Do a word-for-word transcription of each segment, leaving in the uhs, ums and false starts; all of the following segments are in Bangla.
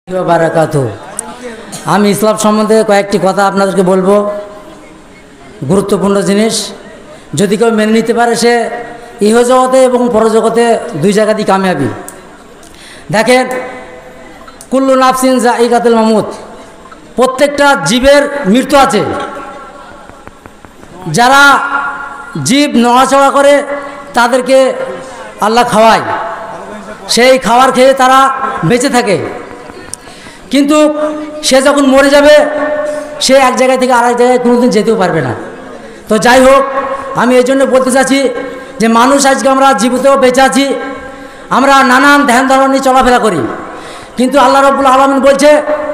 বারাকাতু। আমি ইসলাম সম্বন্ধে কয়েকটি কথা আপনাদেরকে বলবো, গুরুত্বপূর্ণ জিনিস। যদি কেউ মেনে নিতে পারে সে ইহজগতে এবং পরজগতে দুই জায়গাতেই কামিয়াবি। দেখেন, কুল্লু নাফসিন যায়িকাতুল মাউত, প্রত্যেকটা জীবের মৃত্যু আছে। যারা জীব নড়াচড়া করে তাদেরকে আল্লাহ খাওয়ায়, সেই খাবার খেয়ে তারা বেঁচে থাকে। কিন্তু সে যখন মরে যাবে সে এক জায়গা থেকে আরেক জায়গায় কোনোদিন যেতেও পারবে না। তো যাই হোক, আমি এই জন্য বলতে চাচ্ছি যে মানুষ আজকে আমরা জীবিত বেঁচে আছি, আমরা নানান ধ্যান ধারণা নিয়ে চলাফেরা করি, কিন্তু আল্লাহ রাব্বুল আলামিন বলছে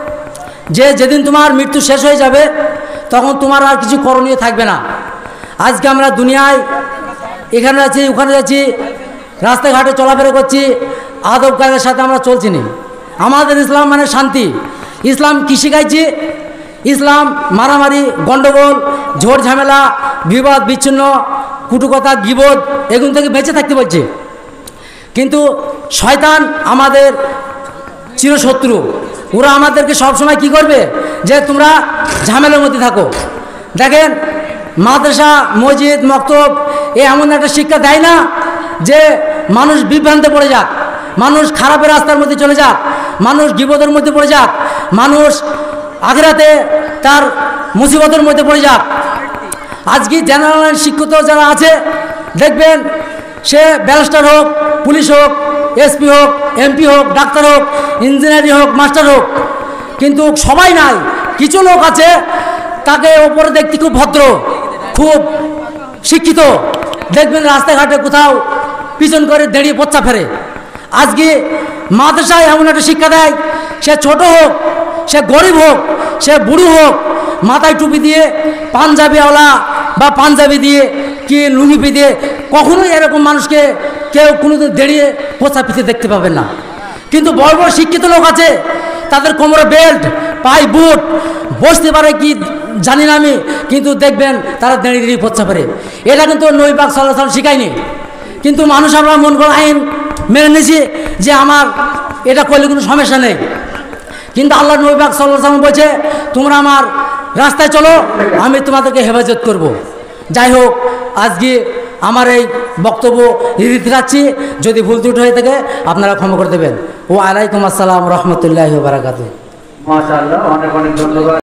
যে যেদিন তোমার মৃত্যু শেষ হয়ে যাবে তখন তোমার আর কিছু করণীয় থাকবে না। আজকে আমরা দুনিয়ায় এখানে আছি ওখানে যাচ্ছি, রাস্তাঘাটে চলাফেরা করছি, আদব কায়দার সাথে আমরা চলছি না। আমাদের ইসলাম মানে শান্তি। ইসলাম কী শিখাইছে? ইসলাম মারামারি, গণ্ডগোল, ঝোড় ঝামেলা, বিবাদ বিচ্ছিন্ন, কুটুকথা, গীবত এগুলো থেকে বেঁচে থাকতে বলছে। কিন্তু শয়তান আমাদের চিরশত্রু। ওরা আমাদেরকে সবসময় কি করবে? যে তোমরা ঝামেলার মধ্যে থাকো। দেখেন, মাদ্রাসা, মসজিদ, মক্তব এ এমন একটা শিক্ষা দেয় না যে মানুষ বিভ্রান্তে পড়ে যাক, মানুষ খারাপের রাস্তার মধ্যে চলে যাক, মানুষ গীবতের মধ্যে পড়ে যাক, মানুষ আখিরাতে তার মুসিবতের মধ্যে পড়ে যাক। আজকে জেনারেল শিক্ষিত যারা আছে দেখবেন, সে ব্যারিস্টার হোক, পুলিশ হোক, এসপি হোক, এমপি হোক, ডাক্তার হোক, ইঞ্জিনিয়ারিং হোক, মাস্টার হোক, কিন্তু সবাই নাই। কিছু লোক আছে তাকে ওপরে দেখতে খুব ভদ্র, খুব শিক্ষিত, দেখবেন রাস্তাঘাটে কোথাও পিছন করে দাঁড়িয়ে পচ্চা ফেরে। আজকে মাদ্রাসায় এমন একটা শিক্ষা দেয়, সে ছোট হোক, সে গরিব হোক, সে বুড়ো হোক, মাথায় টুপি দিয়ে, পাঞ্জাবিওয়ালা বা পাঞ্জাবি দিয়ে কি লুঙ্গি দিয়ে কখনোই এরকম মানুষকে কেউ কোনোদিন দাঁড়িয়ে পোছা পিছিয়ে দেখতে পাবেন না। কিন্তু বড় বড় শিক্ষিত লোক আছে, তাদের কোমরে বেল্ট, পায়ে বুট, বসতে পারে কি জানি না আমি, কিন্তু দেখবেন তারা দাঁড়িয়ে দাঁড়িয়ে পোছা পারে। এটা কিন্তু নবী পাক সাল্লাল্লাহু আলাইহি ওয়াসাল্লাম শিখায়নি। কিন্তু মানুষ আমরা মন করা আইন মেনে নিয়েছি যে আমার এটা করলে কোনো সমস্যা নেই। কিন্তু আল্লাহ নবী পাক সাল্লাল্লাহু আলাইহি ওয়াসাল্লাম বলছে, তোমরা আমার রাস্তায় চলো, আমি তোমাদেরকে হেফাজত করব। যাই হোক, আজকে আমার এই বক্তব্য রীতি রাখছি, যদি ভুল ত্রুটি হয়ে থাকে আপনারা ক্ষমা করে দেবেন। ও আলাইকুম আসসালাম রহমতুল্লাহি ওয়া বারাকাতুহু। মাশাআল্লাহ, অনেক অনেক ধন্যবাদ।